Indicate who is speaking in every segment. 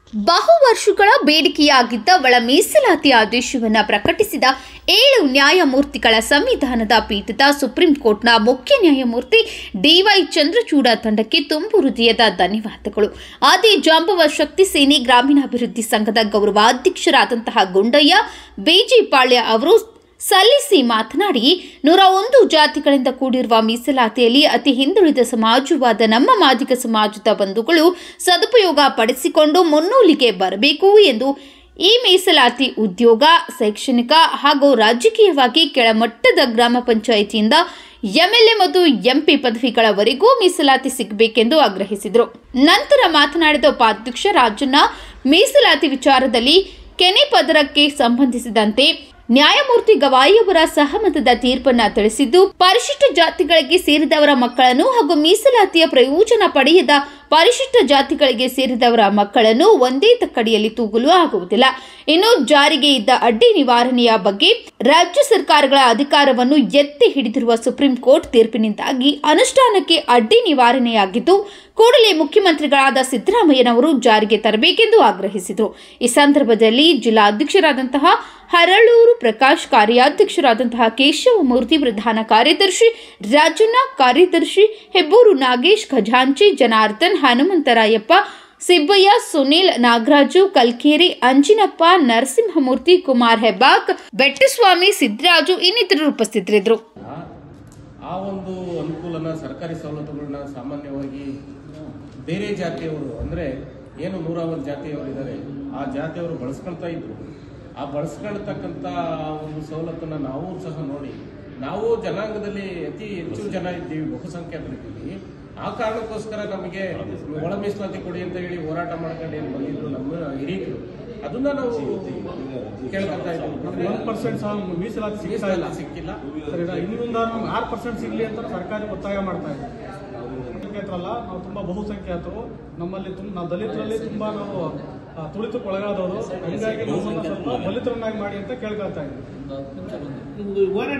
Speaker 1: ಬಹುವರ್ಷಗಳ ಬೇಡಿಕೆಯಾಗಿದ್ದ ಒಳ ಮೀಸಲಾತಿ ಆದೇಶವನ್ನು ಪ್ರಕಟಿಸಿದ 7 ನ್ಯಾಯಮೂರ್ತಿಗಳ ಸಂವಿಧಾನದ ಪೀಠದ ಸುಪ್ರೀಂ ಕೋರ್ಟ್ನ ಮುಖ್ಯ ನ್ಯಾಯಮೂರ್ತಿ ಡಿವೈ ಚಂದ್ರಚೂಡ ತಂಡಕ್ಕೆ ತುಂಬು ಹೃದಯದ ಧನ್ಯವಾದಗಳು. ಆದಿ ಜಾಂಬವ ಶಕ್ತಿ ಸೇನೆ ಗ್ರಾಮೀಣಾಭಿವೃದ್ಧಿ ಸಂಘದ ಗೌರವಾಧ್ಯಕ್ಷರಾದಂತಹ ಗುಂಡಯ್ಯ ಬೇಜಿಪಾಳ್ಯ ಅವರು ಸಲ್ಲಿಸಿ ಮಾತನಾಡಿ, 101 ಜಾತಿಗಳಿಂದ ಕೂಡಿರುವ ಮೀಸಲಾತಿಯಲ್ಲಿ ಅತಿ ಹಿಂದುಳಿದ ಸಮಾಜವಾದ ನಮ್ಮ ಮಾದಿಗ ಸಮಾಜದ ಬಂಧುಗಳು ಸದುಪಯೋಗ ಪಡಿಸಿಕೊಂಡು ಮುನ್ನೂಲಿಗೆ ಬರಬೇಕು ಎಂದು ಈ ಮೀಸಲಾತಿ ಉದ್ಯೋಗ, ಶೈಕ್ಷಣಿಕ ಹಾಗೂ ರಾಜಕೀಯವಾಗಿ ಕೆಳಮಟ್ಟದ ಗ್ರಾಮ ಪಂಚಾಯಿತಿಯಿಂದ ಎಂಎಲ್ಎ ಮತ್ತು ಎಂಪಿ ಪದವಿಗಳವರೆಗೂ ಮೀಸಲಾತಿ ಸಿಗಬೇಕೆಂದು ಆಗ್ರಹಿಸಿದರು. ನಂತರ ಮಾತನಾಡಿದ ಉಪಾಧ್ಯಕ್ಷ ರಾಜಣ್ಣ, ಮೀಸಲಾತಿ ವಿಚಾರದಲ್ಲಿ ಕೆನೆ ಪದರಕ್ಕೆ ಸಂಬಂಧಿಸಿದಂತೆ ನ್ಯಾಯಮೂರ್ತಿ ಗವಾಯಿಯವರ ಸಹಮತದ ತೀರ್ಪನ್ನು ತಿಳಿಸಿದ್ದು, ಪರಿಶಿಷ್ಟ ಜಾತಿಗಳಿಗೆ ಸೇರಿದವರ ಮಕ್ಕಳನ್ನು ಹಾಗೂ ಮೀಸಲಾತಿಯ ಪ್ರಯೋಜನ ಪಡೆಯದ ಪರಿಶಿಷ್ಟ ಜಾತಿಗಳಿಗೆ ಸೇರಿದವರ ಮಕ್ಕಳನ್ನು ಒಂದೇ ತಕ್ಕಡಿಯಲ್ಲಿ ತೂಗಲು ಆಗುವುದಿಲ್ಲ. ಇನ್ನು ಜಾರಿಗೆ ಇದ್ದ ಅಡ್ಡಿ ನಿವಾರಣೆಯ ಬಗ್ಗೆ ರಾಜ್ಯ ಸರ್ಕಾರಗಳ ಅಧಿಕಾರವನ್ನು ಎತ್ತಿ ಹಿಡಿದಿರುವ ಸುಪ್ರೀಂ ಕೋರ್ಟ್ ತೀರ್ಪಿನಿಂದಾಗಿ ಅನುಷ್ಠಾನಕ್ಕೆ ಅಡ್ಡಿ ನಿವಾರಣೆಯಾಗಿದ್ದು, ಕೂಡಲೇ ಮುಖ್ಯಮಂತ್ರಿಗಳಾದ ಸಿದ್ದರಾಮಯ್ಯನವರು ಜಾರಿಗೆ ತರಬೇಕೆಂದು ಆಗ್ರಹಿಸಿದರು. ಈ ಸಂದರ್ಭದಲ್ಲಿ ಜಿಲ್ಲಾಧ್ಯಕ್ಷರಾದಂತಹ ಹರಳೂರು ಪ್ರಕಾಶ್, ಕಾರ್ಯಾಧ್ಯಕ್ಷರಾದಂತಹ ಕೇಶವಮೂರ್ತಿ, ಪ್ರಧಾನ ಕಾರ್ಯದರ್ಶಿ ರಾಜಣ್ಣ, ಕಾರ್ಯದರ್ಶಿ ಹೆಬ್ಬೂರು ನಾಗೇಶ್, ಖಜಾಂಚಿ ಜನಾರ್ದನ್, ಹನುಮಂತರಾಯಪ್ಪ, ಸಿಬ್ಬಯ್ಯ, ಸುನೀಲ್, ನಾಗರಾಜು, ಕಲ್ಕೇರಿ, ಅಂಜಿನಪ್ಪ, ನರಸಿಂಹಮೂರ್ತಿ, ಕುಮಾರ್ ಹೆಬ್ಬಾಕ್, ಬೆಟ್ಟಸ್ವಾಮಿ, ಸಿದ್ದರಾಜು ಇನ್ನಿತರರು ಉಪಸ್ಥಿತರಿದ್ದರು.
Speaker 2: ಆ ಒಂದು ಅನುಕೂಲನ, ಸರ್ಕಾರಿ ಸವಲತ್ತುಗಳನ್ನ ಸಾಮಾನ್ಯವಾಗಿ ಬೇರೆ ಜಾತಿಯವರು ಅಂದ್ರೆ ಏನು 101 ಜಾತಿಯವರು ಇದ್ದಾರೆ ಆ ಜಾತಿಯವರು ಬಳಸ್ಕೊಳ್ತಾ ಇದ್ರು. ಆ ಬಳಸ್ಕೊಳ್ತಕ್ಕಂಥ ಒಂದು ಸವಲತ್ತನ್ನ ನಾವು ಸಹ ನೋಡಿ, ನಾವು ಜನಾಂಗದಲ್ಲಿ ಅತಿ ಹೆಚ್ಚು ಜನ ಇದ್ದೀವಿ, ಬಹುಸಂಖ್ಯಾತರಿದ್ದೀವಿ. ಆ ಕಾರಣಕ್ಕೋಸ್ಕರ ನಮಗೆ ಒಳ ಮೀಸಲಾತಿ ಕೊಡಿ ಅಂತ ಹೇಳಿ ಹೋರಾಟ ಮಾಡ್ಕೊಂಡು ಏನು ಬಂದಿದ್ರು ನಮ್ಮ ಹಿರಿಯರು, ಅದನ್ನ ನಾವು ಕೇಳ್ಕೊತಾ ಇದ್ದೀವಿ.
Speaker 3: 1% ಸಹ ಮೀಸಲಾತಿ ಸಿಕ್ಕಿಲ್ಲ. ಇನ್ನೊಂದು 6% ಸಿಗಲಿ ಅಂತ ಸರ್ಕಾರ ಒತ್ತಾಯ ಮಾಡ್ತಾ ಇದ್ದೀವಿ. ಸಂಖ್ಯಾತರಲ್ಲ, ನಾವು ತುಂಬಾ ಬಹುಸಂಖ್ಯಾತರು. ನಮ್ಮಲ್ಲಿ ನಾವು ದಲಿತರಲ್ಲಿ ತುಂಬಾ ನಾವು ತುಳಿತಕ್ಕೊಳಗಾದವರು. ಹೀಗಾಗಿ ನಮ್ಮನ್ನು ಸ್ವಲ್ಪ ದಲಿತರನ್ನಾಗಿ ಮಾಡಿ ಅಂತ ಕೇಳ್ಕೊಳ್ತಾ ಇದ್ದೀವಿ.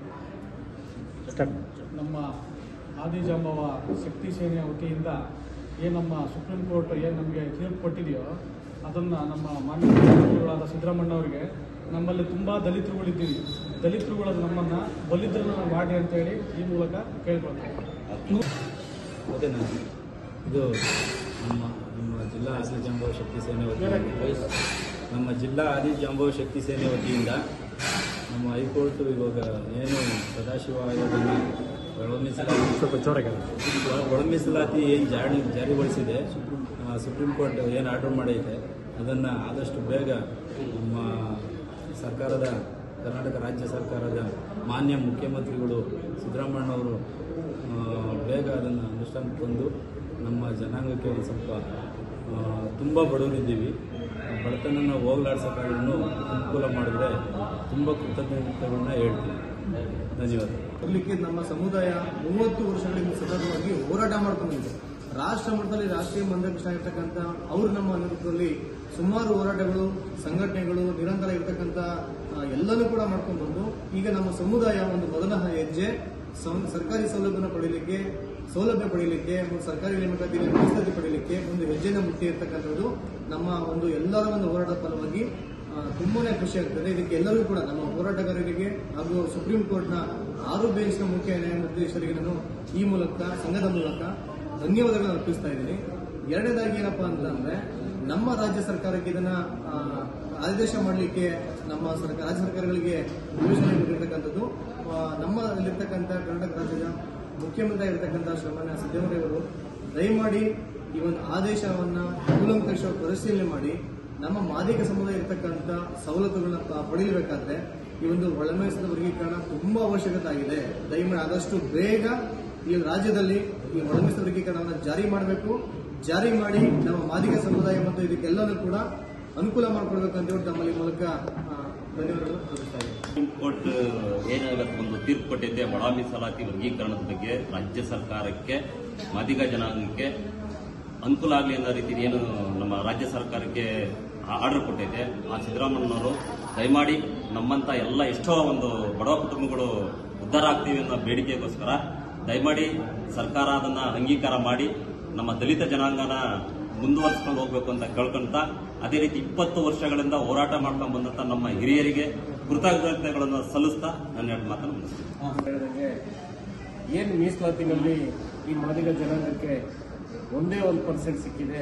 Speaker 3: ನಮ್ಮ ಆದಿಜಾಂಬವ ಶಕ್ತಿ ಸೇನೆಯ ವತಿಯಿಂದ ಏನು ನಮ್ಮ ಸುಪ್ರೀಂ ಕೋರ್ಟ್ ಏನು ನಮಗೆ ತೀರ್ಪು ಕೊಟ್ಟಿದೆಯೋ ಅದನ್ನು ನಮ್ಮ ಮಾನ್ಯ ಮುಖ್ಯಮಂತ್ರಿಗಳಾದ ಸಿದ್ದರಾಮಯ್ಯನವರಿಗೆ, ನಮ್ಮಲ್ಲಿ ತುಂಬ ದಲಿತರುಗಳಿದ್ದೀವಿ, ದಲಿತರುಗಳು ನಮ್ಮನ್ನು ಬಲಿದ್ರನ್ನ ಮಾಡಿ ಅಂತೇಳಿ ಈ ಮೂಲಕ ಕೇಳ್ಕೊಳ್ತಾರೆ.
Speaker 4: ಮತ್ತು ಇದು ನಮ್ಮ ಜಿಲ್ಲಾ ಆದಿಜಾಂಬವ ಶಕ್ತಿ ಸೇನೆ ವತಿಯಿಂದ, ನಮ್ಮ ಜಿಲ್ಲಾ ಆದಿಜಾಂಬವ ಶಕ್ತಿ ಸೇನೆ ವತಿಯಿಂದ ನಮ್ಮ ಹೈಕೋರ್ಟ್ ಇವಾಗ ಏನು ಸದಾಶಿವ ಆಯೋಗವನ್ನು ಒಳ ಮೀಸಲಾತಿ ಏನು ಜಾರಿಗೊಳಿಸಿದೆ, ಸುಪ್ರೀಂ ಕೋರ್ಟ್ ಏನು ಆರ್ಡರ್ ಮಾಡೈತೆ ಅದನ್ನು ಆದಷ್ಟು ಬೇಗ ನಮ್ಮ ಸರ್ಕಾರದ, ಕರ್ನಾಟಕ ರಾಜ್ಯ ಸರ್ಕಾರದ ಮಾನ್ಯ ಮುಖ್ಯಮಂತ್ರಿಗಳು ಸಿದ್ದರಾಮಯ್ಯನವರು ಬೇಗ ಅದನ್ನು ಅನುಷ್ಠಾನಕ್ಕೆ ತಂದು ನಮ್ಮ ಜನಾಂಗಕ್ಕೆ ಒಂದು ಸ್ವಲ್ಪ ತುಂಬ ಬಡವರಿದ್ದೀವಿ, ಬಡತನನ ಹೋಗಲಾಡ್ಸೋಕ್ಕಾದ್ರೂ ಅನುಕೂಲ ಮಾಡಿದ್ರೆ ತುಂಬ ಕೃತಜ್ಞತೆಗಳನ್ನ ಹೇಳ್ತೀವಿ. ಧನ್ಯವಾದ.
Speaker 5: ಕೊಡಲಿಕ್ಕೆ ನಮ್ಮ ಸಮುದಾಯ 30 ವರ್ಷಗಳಿಂದ ಸತತವಾಗಿ ಹೋರಾಟ ಮಾಡ್ಕೊಂಡಿದೆ. ರಾಷ್ಟ್ರ ಮಟ್ಟದಲ್ಲಿ ರಾಷ್ಟ್ರೀಯ ಮಂದಕೃಷ್ಣ ಇರ್ತಕ್ಕಂಥ ಅವರು ನಮ್ಮ ನೇತೃತ್ವದಲ್ಲಿ ಸುಮಾರು ಹೋರಾಟಗಳು, ಸಂಘಟನೆಗಳು ನಿರಂತರ ಇರತಕ್ಕಂಥ ಎಲ್ಲನೂ ಕೂಡ ಮಾಡ್ಕೊಂಡು ಬಂದು ಈಗ ನಮ್ಮ ಸಮುದಾಯ ಒಂದು ಮೊದಲ ಹೆಜ್ಜೆ ಸರ್ಕಾರಿ ಸೌಲಭ್ಯ ಪಡೆಯಲಿಕ್ಕೆ ಮತ್ತು ಸರ್ಕಾರಿ ನೇಮಕಾತಿಯಲ್ಲಿ ಮೀಸಲಾತಿ ಪಡೆಯಲಿಕ್ಕೆ ಒಂದು ಹೆಜ್ಜೆನ ಮುಟ್ಟಿ ಇರ್ತಕ್ಕಂಥದ್ದು ನಮ್ಮ ಒಂದು ಎಲ್ಲರ ಒಂದು ಹೋರಾಟದ ಫಲವಾಗಿ ತುಂಬಾನೇ ಖುಷಿ ಆಗ್ತದೆ. ಇದಕ್ಕೆ ಎಲ್ಲರೂ ಕೂಡ ನಮ್ಮ ಹೋರಾಟಗಾರರಿಗೆ ಹಾಗೂ ಸುಪ್ರೀಂ ಕೋರ್ಟ್ನ 6 ಬೆಂಚ್ನ ಮುಖ್ಯ ನ್ಯಾಯಮೂರ್ತಿಗಳಿಗೆ ನಾನು ಈ ಮೂಲಕ ಸಂಘದ ಮೂಲಕ ಧನ್ಯವಾದಗಳನ್ನು ಅರ್ಪಿಸ್ತಾ ಇದ್ದೀನಿ. ಎರಡನೇದಾಗಿ ಏನಪ್ಪಾ ಅಂತಂದ್ರೆ, ನಮ್ಮ ರಾಜ್ಯ ಸರ್ಕಾರಕ್ಕೆ ಇದನ್ನ ಆದೇಶ ಮಾಡಲಿಕ್ಕೆ ನಮ್ಮ ರಾಜ್ಯ ಸರ್ಕಾರಗಳಿಗೆ ಯೋಜನೆ ಕೊಟ್ಟಿರ್ತಕ್ಕಂಥದ್ದು ನಮ್ಮಲ್ಲಿರ್ತಕ್ಕಂಥ ಕರ್ನಾಟಕ ರಾಜ್ಯದ ಮುಖ್ಯಮಂತ್ರಿ ಆಗಿರ್ತಕ್ಕಂಥ ಶ್ರೀಮಾನ್ಯ ಸಿದ್ದರಾಮಯ್ಯವರು ದಯಮಾಡಿ ಈ ಒಂದು ಆದೇಶವನ್ನ ಕೂಲಂಕಷವಾಗಿ ಪರಿಶೀಲನೆ ಮಾಡಿ ನಮ್ಮ ಮಾದಿಗ ಸಮುದಾಯ ಇರತಕ್ಕಂಥ ಸವಲತ್ತುಗಳನ್ನ ಪಡೆಯಬೇಕಾದ್ರೆ ಈ ಒಂದು ಒಳಮೀಸಲಾತಿ ವರ್ಗೀಕರಣ ತುಂಬಾ ಅವಶ್ಯಕತೆ ಆಗಿದೆ. ದಯಮಾಡಿ ಆದಷ್ಟು ಬೇಗ ಈ ರಾಜ್ಯದಲ್ಲಿ ಈ ಒಳಮೀಸಲಾತಿ ವರ್ಗೀಕರಣವನ್ನು ಜಾರಿ ಮಾಡಬೇಕು. ಜಾರಿ ಮಾಡಿ ನಮ್ಮ ಮಾದಿಗ ಸಮುದಾಯ ಮತ್ತು ಇದಕ್ಕೆಲ್ಲನೂ ಕೂಡ ಅನುಕೂಲ ಮಾಡಿಕೊಡ್ಬೇಕಂತ ಹೇಳಿ ತಮ್ಮಲ್ಲಿ ಮೂಲಕ ಧನ್ಯವಾದಗಳು ತೋರಿಸ್ತಾ ಇದ್ದೀನಿ.
Speaker 6: ಸುಪ್ರೀಂ ಕೋರ್ಟ್ ಒಂದು ತೀರ್ಪು ಕೊಟ್ಟಿದೆ ಒಳ ಮೀಸಲಾತಿ ವರ್ಗೀಕರಣದ ಬಗ್ಗೆ. ರಾಜ್ಯ ಸರ್ಕಾರಕ್ಕೆ, ಮಾದಿಗ ಜನಾಂಗಕ್ಕೆ ಅನುಕೂಲ ಆಗಲಿ ಅನ್ನೋ ರೀತಿ ಏನು ನಮ್ಮ ರಾಜ್ಯ ಸರ್ಕಾರಕ್ಕೆ ಆರ್ಡರ್ ಕೊಟ್ಟಿದೆ. ಆ ಸಿದ್ದರಾಮಯ್ಯನವರು ದಯಮಾಡಿ ನಮ್ಮಂತ ಎಲ್ಲ ಎಷ್ಟೋ ಒಂದು ಬಡವ ಕುಟುಂಬಗಳು ಉದ್ಧಾರ ಆಗ್ತೀವಿ ಅನ್ನೋ ಬೇಡಿಕೆಗೋಸ್ಕರ ದಯಮಾಡಿ ಸರ್ಕಾರ ಅದನ್ನ ಅಂಗೀಕಾರ ಮಾಡಿ ನಮ್ಮ ದಲಿತ ಜನಾಂಗನ ಮುಂದುವರಿಸ್ಕೊಂಡು ಹೋಗ್ಬೇಕು ಅಂತ ಕೇಳ್ಕೊಂತ, ಅದೇ ರೀತಿ 20 ವರ್ಷಗಳಿಂದ ಹೋರಾಟ ಮಾಡ್ಕೊಂಡು ಬಂದಂತ ನಮ್ಮ ಹಿರಿಯರಿಗೆ ಕೃತಜ್ಞತೆಗಳನ್ನು ಸಲ್ಲಿಸ್ತಾ ನನ್ನ 2 ಮಾತನ್ನು ಮುಗಿಸ್ತೀನಿ.
Speaker 2: ಏನು ಮೀಸಲಾತಿನಲ್ಲಿ ಈ ಮಾದಿಗ ಜನಾಂಗಕ್ಕೆ ಒಂದೇ 1% ಸಿಕ್ಕಿದೆ,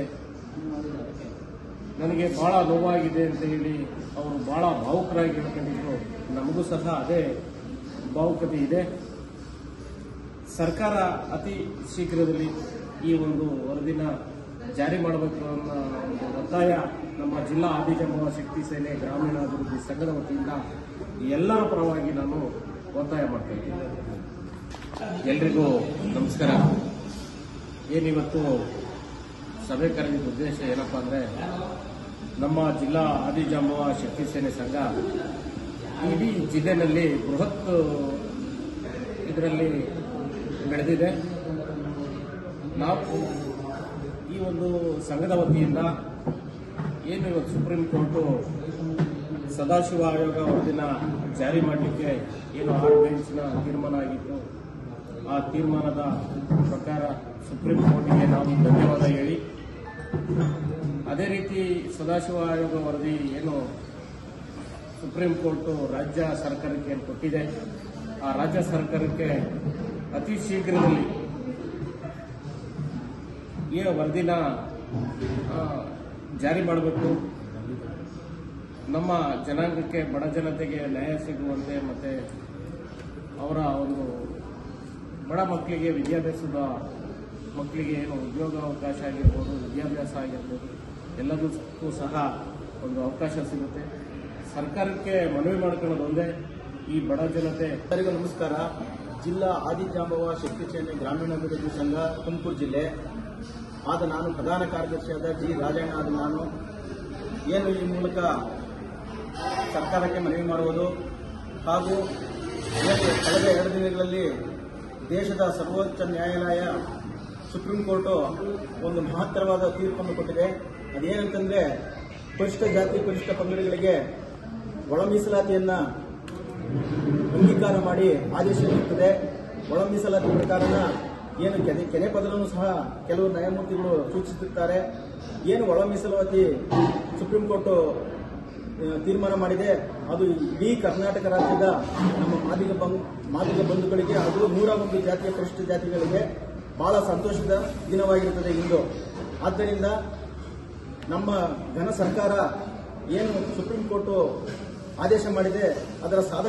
Speaker 2: ನನಗೆ ಬಹಳ ನೋವಾಗಿದೆ ಅಂತ ಹೇಳಿ ಅವರು ಬಹಳ ಭಾವುಕರಾಗಿ ಹೇಳ್ಕೊಂಡಿದ್ರು. ನಮಗೂ ಸಹ ಅದೇ ಭಾವುಕತೆ ಇದೆ. ಸರ್ಕಾರ ಅತಿ ಶೀಘ್ರದಲ್ಲಿ ಈ ಒಂದು ವರದಿನ ಜಾರಿ ಮಾಡಬೇಕು ಅನ್ನೋ ಒಂದು ಒತ್ತಾಯ ನಮ್ಮ ಜಿಲ್ಲಾ ಆದಿಜಾಂಬವ ಶಕ್ತಿ ಸೇನೆ ಗ್ರಾಮೀಣಾಭಿವೃದ್ಧಿ ಸಂಘದ ವತಿಯಿಂದ ಎಲ್ಲರ ಪರವಾಗಿ ನಾನು ಒತ್ತಾಯ ಮಾಡ್ತಾ ಇದ್ದೀನಿ. ಎಲ್ರಿಗೂ ನಮಸ್ಕಾರ. ಏನಿವತ್ತು ಸಭೆ ಕರೆದಿದ್ದ ಉದ್ದೇಶ ಏನಪ್ಪಾ ಅಂದ್ರೆ, ನಮ್ಮ ಜಿಲ್ಲಾ ಆದಿಜಾಂಬವ ಶಕ್ತಿ ಸೇನೆ ಸಂಘ ಇಡೀ ಜಿಲ್ಲೆಯಲ್ಲಿ ಬೃಹತ್ ಇದರಲ್ಲಿ ಬೆಳೆದಿದೆ. ನಾವು ಈ ಒಂದು ಸಂಘದ ವತಿಯಿಂದ ಏನು ಇವತ್ತು ಸುಪ್ರೀಂ ಕೋರ್ಟು ಸದಾಶಿವ ಆಯೋಗ ವರದಿನ ಜಾರಿ ಮಾಡಲಿಕ್ಕೆ ಏನು 6 ಬೆಂಚಿನ ತೀರ್ಮಾನ ಆಗಿತ್ತು, ಆ ತೀರ್ಮಾನದ ಪ್ರಕಾರ ಸುಪ್ರೀಂ ಕೋರ್ಟ್ಗೆ ನಾವು ಧನ್ಯವಾದ ಹೇಳಿ, ಅದೇ ರೀತಿ ಸದಾಶಿವ ಆಯೋಗ ವರದಿ ಏನು ಸುಪ್ರೀಂ ಕೋರ್ಟು ರಾಜ್ಯ ಸರ್ಕಾರಕ್ಕೆ ಏನು ಕೊಟ್ಟಿದೆ, ಆ ರಾಜ್ಯ ಸರ್ಕಾರಕ್ಕೆ ಅತಿ ಶೀಘ್ರದಲ್ಲಿ ಈ ವರದಿನ ಜಾರಿ ಮಾಡಬೇಕು. ನಮ್ಮ ಜನಾಂಗಕ್ಕೆ, ಬಡ ಜನತೆಗೆ ನ್ಯಾಯ ಸಿಗುವಂತೆ, ಮತ್ತೆ ಅವರ ಒಂದು ಬಡ ಮಕ್ಕಳಿಗೆ, ವಿದ್ಯಾಭ್ಯಾಸದ ಮಕ್ಕಳಿಗೆ ಏನು ಉದ್ಯೋಗಾವಕಾಶ ಆಗಿರ್ಬೋದು, ವಿದ್ಯಾಭ್ಯಾಸ ಆಗಿರ್ಬೋದು, ಎಲ್ಲದಕ್ಕೂ ಸಹ ಒಂದು ಅವಕಾಶ ಸಿಗುತ್ತೆ. ಸರ್ಕಾರಕ್ಕೆ ಮನವಿ ಮಾಡ್ಕೊಳ್ಳೋದು ಒಂದೇ, ಈ ಬಡ ಜನತೆ.
Speaker 7: ಎಲ್ಲರಿಗೂ ನಮಸ್ಕಾರ. ಜಿಲ್ಲಾ ಆದಿಜಾಂಬವ ಶಕ್ತಿ ಸೇನೆ ಗ್ರಾಮೀಣಾಭಿವೃದ್ಧಿ ಸಂಘ ತುಮಕೂರು ಜಿಲ್ಲೆ ಆದ ನಾನು ಪ್ರಧಾನ ಕಾರ್ಯದರ್ಶಿಯಾದ ಜಿ ರಾಜಣ್ಣ ಆದ ನಾನು ಏನು ಈ ಮೂಲಕ ಸರ್ಕಾರಕ್ಕೆ ಮನವಿ ಮಾಡುವುದು ಹಾಗೂ ಕಳೆದ 2 ದಿನಗಳಲ್ಲಿ ದೇಶದ ಸರ್ವೋಚ್ಚ ನ್ಯಾಯಾಲಯ ಸುಪ್ರೀಂ ಕೋರ್ಟು ಒಂದು ಮಹತ್ತರವಾದ ತೀರ್ಪನ್ನು ಕೊಟ್ಟಿದೆ. ಅದೇನಂತಂದ್ರೆ, ಪರಿಶಿಷ್ಟ ಜಾತಿ ಪರಿಶಿಷ್ಟ ಪಂಗಡಗಳಿಗೆ ಒಳ ಮೀಸಲಾತಿಯನ್ನ ಅಂಗೀಕಾರ ಮಾಡಿ ಆದೇಶ ನೀಡುತ್ತದೆ. ಒಳ ಮೀಸಲಾತಿ ಪ್ರಕಾರನ ಏನು ಕೆನೆ ಪದರನ್ನು ಸಹ ಕೆಲವು ನ್ಯಾಯಮೂರ್ತಿಗಳು ಸೂಚಿಸುತ್ತಾರೆ. ಏನು ಒಳ ಮೀಸಲಾತಿ ಸುಪ್ರೀಂ ಕೋರ್ಟ್ ತೀರ್ಮಾನ ಮಾಡಿದೆ, ಅದು ಇಡೀ ಕರ್ನಾಟಕ ರಾಜ್ಯದ ನಮ್ಮ ಮಾದಿಗ ಬಂಧುಗಳಿಗೆ ಹಾಗೂ 101 ಜಾತಿಯ ಪರಿಶಿಷ್ಟ ಜಾತಿಗಳಿಗೆ ಬಹಳ ಸಂತೋಷದ ದಿನವಾಗಿರುತ್ತದೆ ಇಂದು. ಆದ್ದರಿಂದ ನಮ್ಮ ಘನ ಸರ್ಕಾರ ಏನು ಸುಪ್ರೀಂ ಕೋರ್ಟ್ ಆದೇಶ ಮಾಡಿದೆ ಅದರ